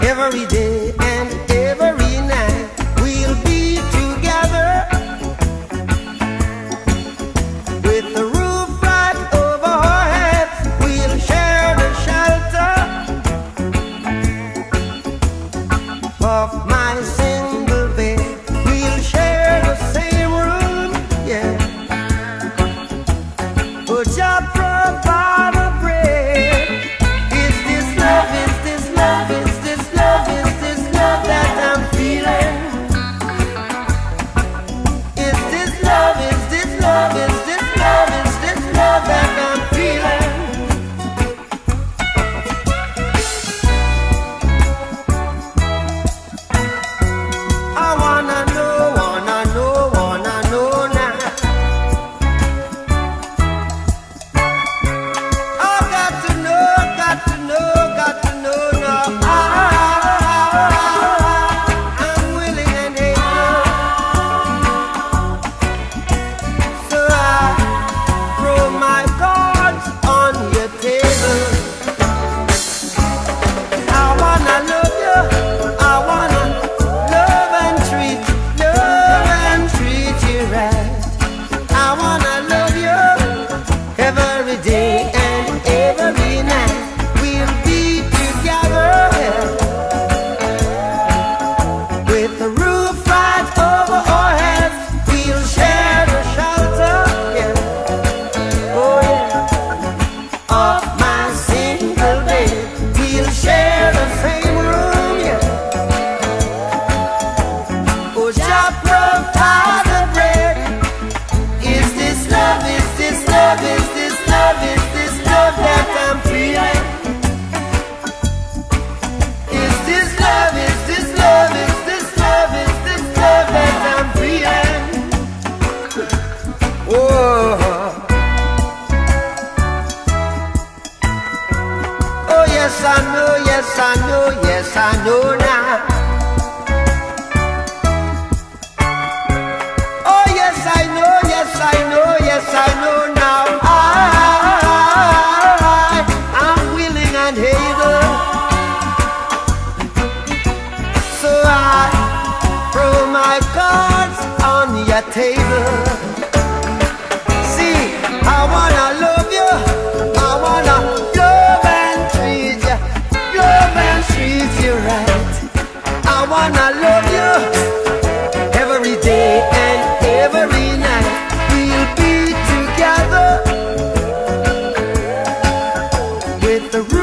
every day and every night. We'll be together with the roof right over our heads. We'll share the shelter of my single bed. We'll share the same room, yeah. But just provide a bread. Is this love? Is this love? Is this love? Is this love that I'm feeling? Is this love? Is this love? Is this love? Is this love that I'm feeling? I wanna know now. I got to know now. I'm willing and able, so I throw my cards on your table. I wanna love you. I wanna love and treat you right. I wanna love you every day and every night. We'll be together with the roof right over our heads. We'll share the shelter, yeah. Oh yeah, of my single bed. We'll share the same room, yeah. Oh, just provide the bread. Is this love? Is this love? Is this love? Is this love that I'm feeling? Is this love? Is this love? Is this love? Is this love that I'm feeling? Oh, oh yes I know, yes I know, yes I know now. Oh yes I know, yes I know, yes I know now. I'm willing and able, so I throw my cards on your table. See, I wanna love you, I wanna love and treat you right. I wanna love you every day and every night. We'll be together with the